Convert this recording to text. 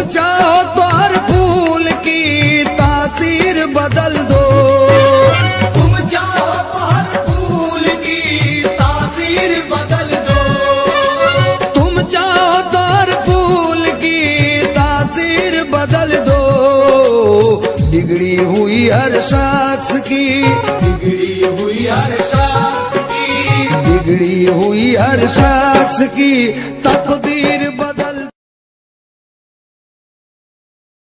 चाहो तो हर फूल की तासीर बदल दो। तुम चाहो तो हर फूल की तासीर बदल दो। तुम चाहो तो हर फूल की तासीर बदल दो। बिगड़ी हुई हर शख्स की, बिगड़ी हुई हर शख्स की, बिगड़ी हुई हर शख्स की तकदीर